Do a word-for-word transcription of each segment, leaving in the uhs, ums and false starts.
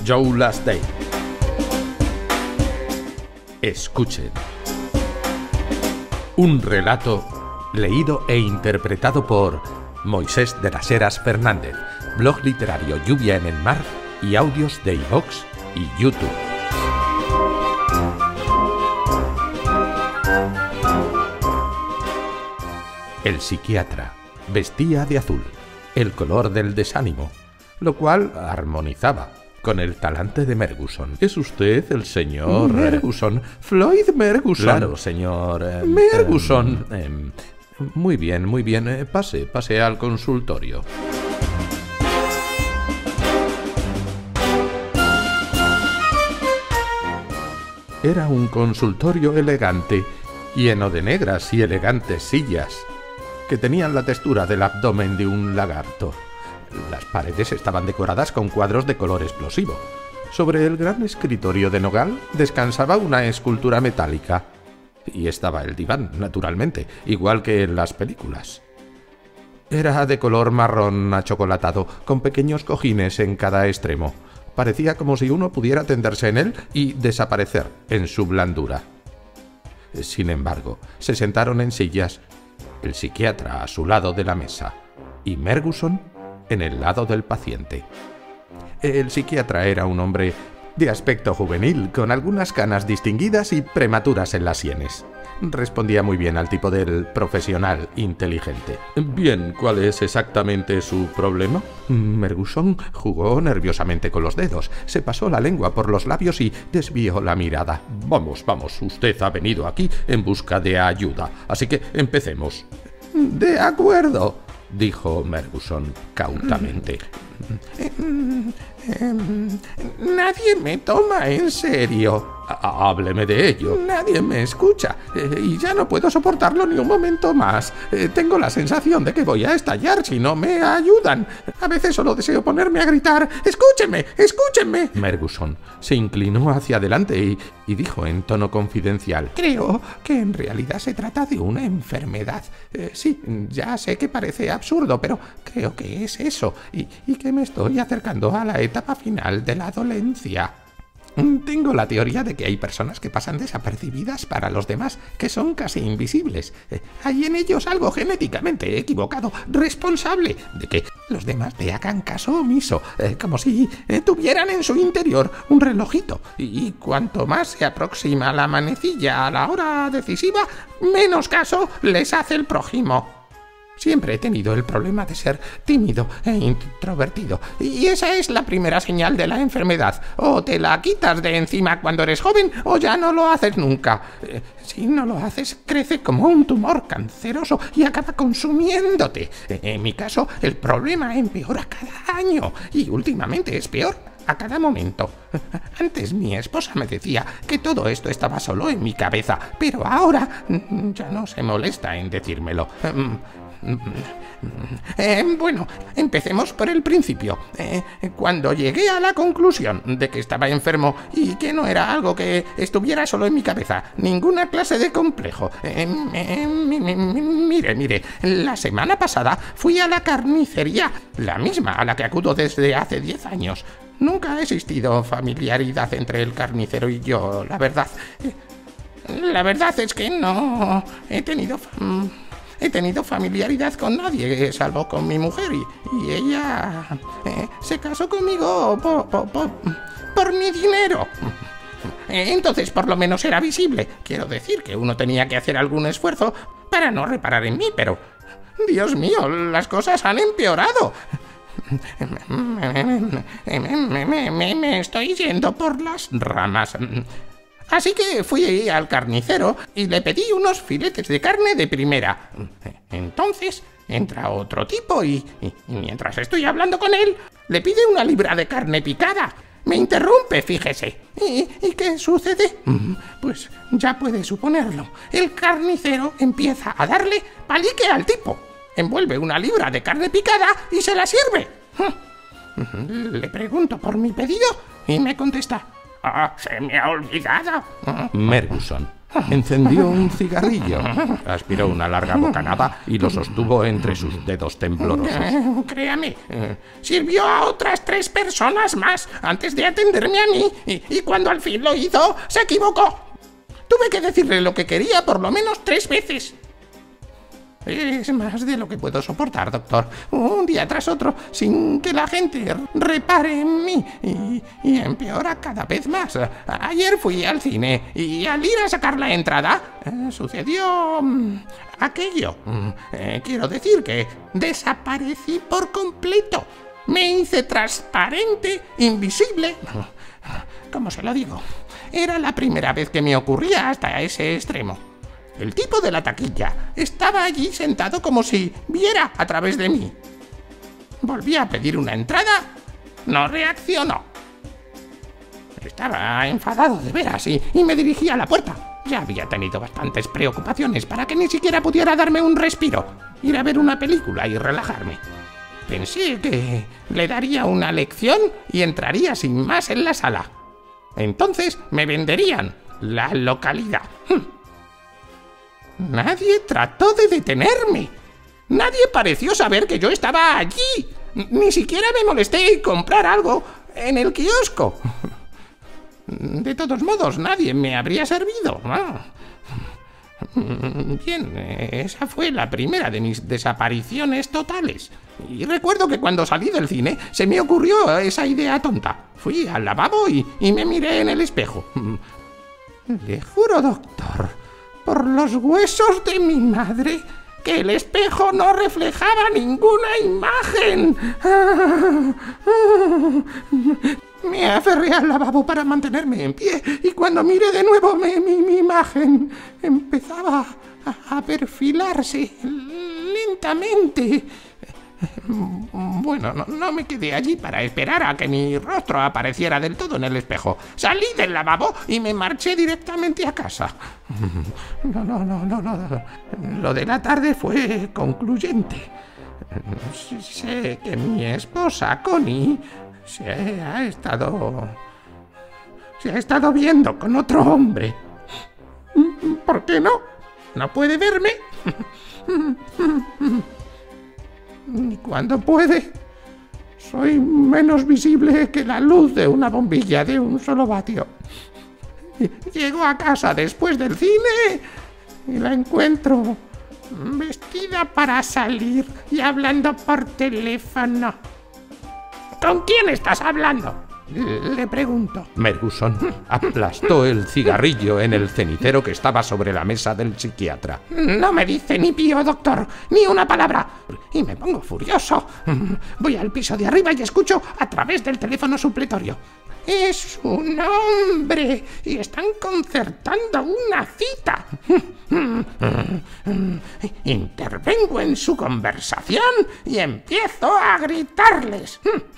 Joe Lasdale. Escuchen. Un relato leído e interpretado por Moisés de las Heras Fernández, blog literario Lluvia en el Mar y audios de iVoox y YouTube. El psiquiatra vestía de azul, el color del desánimo, lo cual armonizaba con el talante de Merguson. ¿Es usted el señor... Merguson? Floyd Merguson. Claro, señor... Eh, Merguson. Eh, eh, muy bien, muy bien. Eh, pase, pase al consultorio. Era un consultorio elegante, lleno de negras y elegantes sillas, que tenían la textura del abdomen de un lagarto. Las paredes estaban decoradas con cuadros de color explosivo. Sobre el gran escritorio de nogal descansaba una escultura metálica. Y estaba el diván, naturalmente, igual que en las películas. Era de color marrón achocolatado, con pequeños cojines en cada extremo. Parecía como si uno pudiera tenderse en él y desaparecer en su blandura. Sin embargo, se sentaron en sillas, el psiquiatra a su lado de la mesa y Merguson en el lado del paciente. El psiquiatra era un hombre de aspecto juvenil, con algunas canas distinguidas y prematuras en las sienes. Respondía muy bien al tipo del profesional inteligente. Bien, ¿cuál es exactamente su problema? Merguson jugó nerviosamente con los dedos, se pasó la lengua por los labios y desvió la mirada. Vamos, vamos, usted ha venido aquí en busca de ayuda, así que empecemos. De acuerdo, dijo Merguson cautamente. Nadie me toma en serio. Hábleme de ello. Nadie me escucha eh, y ya no puedo soportarlo ni un momento más. Eh, tengo la sensación de que voy a estallar si no me ayudan. A veces solo deseo ponerme a gritar: ¡escúchenme! ¡Escúchenme! Merguson se inclinó hacia adelante y, y dijo en tono confidencial: creo que en realidad se trata de una enfermedad. Eh, sí, ya sé que parece absurdo, pero creo que es eso y, y que me estoy acercando a la etapa final de la dolencia. Tengo la teoría de que hay personas que pasan desapercibidas para los demás, que son casi invisibles. Eh, hay en ellos algo genéticamente equivocado, responsable de que los demás le hagan caso omiso, eh, como si eh, tuvieran en su interior un relojito. Y, y cuanto más se aproxima la manecilla a la hora decisiva, menos caso les hace el prójimo. Siempre he tenido el problema de ser tímido e introvertido, y esa es la primera señal de la enfermedad. O te la quitas de encima cuando eres joven, o ya no lo haces nunca. Eh, si no lo haces, crece como un tumor canceroso y acaba consumiéndote. En mi caso, el problema empeora cada año, y últimamente es peor a cada momento. Antes mi esposa me decía que todo esto estaba solo en mi cabeza, pero ahora ya no se molesta en decírmelo. Eh, bueno, empecemos por el principio. Eh, cuando llegué a la conclusión de que estaba enfermo y que no era algo que estuviera solo en mi cabeza, ninguna clase de complejo. Eh, eh, mire, mire, la semana pasada fui a la carnicería, la misma a la que acudo desde hace diez años. Nunca ha existido familiaridad entre el carnicero y yo, la verdad. Eh, la verdad es que no he tenido... He tenido familiaridad con nadie, salvo con mi mujer, y, y ella eh, se casó conmigo por, por, por, por mi dinero. Entonces, por lo menos era visible. Quiero decir que uno tenía que hacer algún esfuerzo para no reparar en mí, pero... Dios mío, las cosas han empeorado. Me, me, me, me, me estoy yendo por las ramas. Así que fui al carnicero y le pedí unos filetes de carne de primera. Entonces entra otro tipo y, y, y mientras estoy hablando con él, le pide una libra de carne picada. Me interrumpe, fíjese. ¿Y, ¿Y qué sucede? Pues ya puede suponerlo. El carnicero empieza a darle palique al tipo. Envuelve una libra de carne picada y se la sirve. Le pregunto por mi pedido y me contesta: Ah, se me ha olvidado. Merguson Encendió un cigarrillo, aspiró una larga bocanada y lo sostuvo entre sus dedos temblorosos. Créame, sirvió a otras tres personas más antes de atenderme a mí, y, y cuando al fin lo hizo, se equivocó. Tuve que decirle lo que quería por lo menos tres veces. Es más de lo que puedo soportar, doctor. Un día tras otro, sin que la gente repare en mí. Y, y empeora cada vez más. Ayer fui al cine y al ir a sacar la entrada, eh, sucedió mm, aquello. Mm, eh, quiero decir que desaparecí por completo. Me hice transparente, invisible. ¿Cómo se lo digo? Era la primera vez que me ocurría hasta ese extremo. El tipo de la taquilla estaba allí sentado como si viera a través de mí. Volví a pedir una entrada, no reaccionó. Estaba enfadado de veras y, y me dirigí a la puerta. Ya había tenido bastantes preocupaciones para que ni siquiera pudiera darme un respiro, ir a ver una película y relajarme. Pensé que le daría una lección y entraría sin más en la sala. Entonces me venderían la localidad. Nadie trató de detenerme. Nadie pareció saber que yo estaba allí. Ni siquiera me molesté en comprar algo en el kiosco. De todos modos, nadie me habría servido. Bien, esa fue la primera de mis desapariciones totales. Y recuerdo que cuando salí del cine se me ocurrió esa idea tonta. Fui al lavabo y, y me miré en el espejo. Le juro, doctor, por los huesos de mi madre, que el espejo no reflejaba ninguna imagen. Me aferré al lavabo para mantenerme en pie y cuando miré de nuevo me, mi, mi imagen empezaba a, a perfilarse lentamente. Bueno, no, no me quedé allí para esperar a que mi rostro apareciera del todo en el espejo. Salí del lavabo y me marché directamente a casa. No, no, no, no, no. Lo de la tarde fue concluyente. Sé que mi esposa, Connie, se ha estado... se ha estado viendo con otro hombre. ¿Por qué no? ¿No puede verme? Y cuando puede, soy menos visible que la luz de una bombilla de un solo vatio. Llego a casa después del cine y la encuentro vestida para salir y hablando por teléfono. ¿Con quién estás hablando?, le pregunto. Merguson aplastó el cigarrillo en el cenicero que estaba sobre la mesa del psiquiatra. No me dice ni pío, doctor, ni una palabra. Y me pongo furioso. Voy al piso de arriba y escucho a través del teléfono supletorio. Es un hombre y están concertando una cita. Intervengo en su conversación y empiezo a gritarles.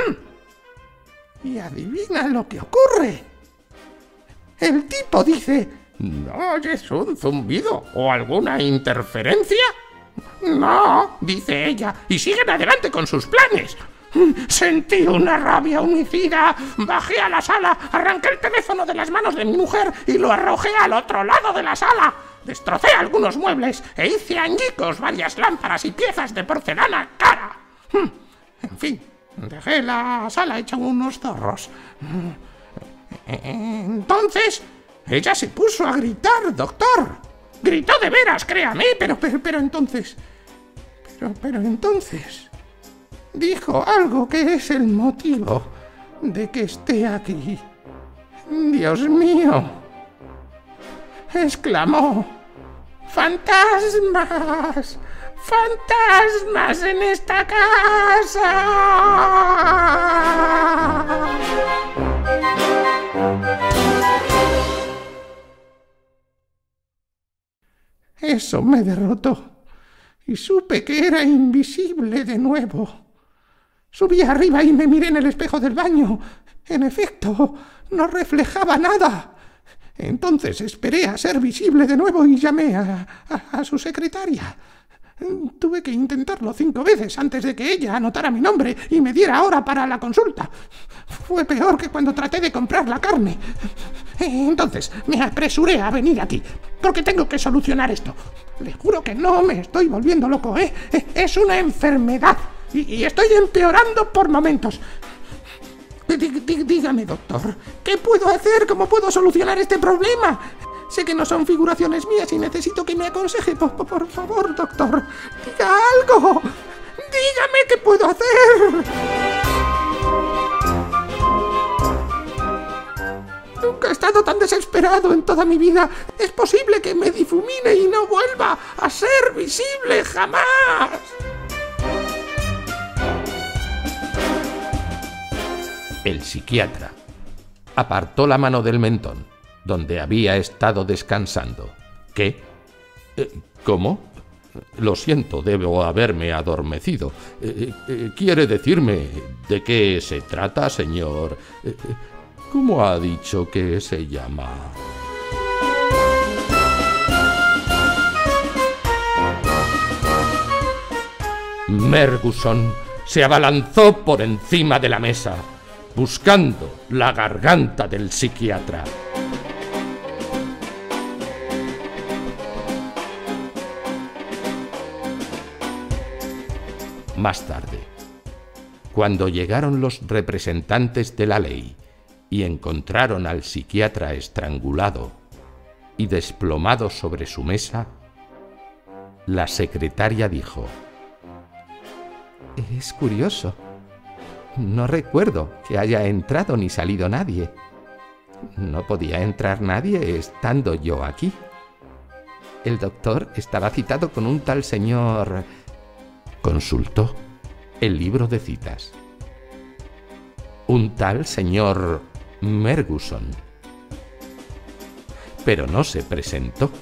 Y adivina lo que ocurre. El tipo dice: ¿no oyes un zumbido o alguna interferencia? No, dice ella, y siguen adelante con sus planes. Sentí una rabia homicida, bajé a la sala, arranqué el teléfono de las manos de mi mujer y lo arrojé al otro lado de la sala. Destrocé algunos muebles e hice añicos varias lámparas y piezas de porcelana cara. En fin, dejé la sala hecha unos zorros. Entonces, ella se puso a gritar, doctor. Gritó de veras, créame, pero, pero, pero entonces... Pero, pero entonces... dijo algo que es el motivo de que esté aquí. ¡Dios mío!, exclamó. ¡Fantasmas! ¡Fantasmas en esta casa! Eso me derrotó y supe que era invisible de nuevo. Subí arriba y me miré en el espejo del baño. En efecto, no reflejaba nada. Entonces esperé a ser visible de nuevo y llamé a, a, a su secretaria. Tuve que intentarlo cinco veces antes de que ella anotara mi nombre y me diera hora para la consulta. Fue peor que cuando traté de comprar la carne. Entonces me apresuré a venir aquí, porque tengo que solucionar esto. Le juro que no me estoy volviendo loco, ¿eh? Es una enfermedad y, y estoy empeorando por momentos. D- d- dígame, doctor, ¿qué puedo hacer? ¿Cómo puedo solucionar este problema? Sé que no son figuraciones mías y necesito que me aconseje. Por, por favor, doctor, diga algo. Dígame qué puedo hacer. Nunca he estado tan desesperado en toda mi vida. Es posible que me difumine y no vuelva a ser visible jamás. El psiquiatra apartó la mano del mentón, donde había estado descansando. ¿Qué? Eh, ¿Cómo? Lo siento, debo haberme adormecido. Eh, eh, ¿Quiere decirme de qué se trata, señor? Eh, ¿Cómo ha dicho que se llama? Merguson se abalanzó por encima de la mesa, buscando la garganta del psiquiatra. Más tarde, cuando llegaron los representantes de la ley y encontraron al psiquiatra estrangulado y desplomado sobre su mesa, la secretaria dijo: «Es curioso. No recuerdo que haya entrado ni salido nadie. No podía entrar nadie estando yo aquí. El doctor estaba citado con un tal señor...» Consultó el libro de citas. Un tal señor Merguson. Pero no se presentó.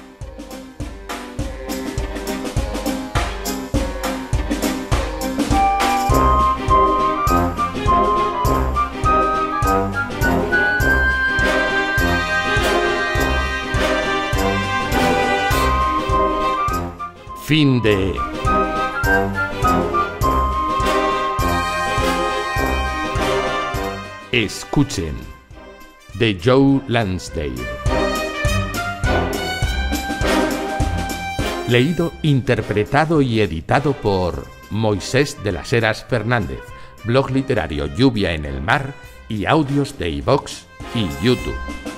Fin de... Escuchen, de Joe Lansdale. Leído, interpretado y editado por Moisés de las Heras Fernández, blog literario Lluvia en el Mar y audios de iVoox y YouTube.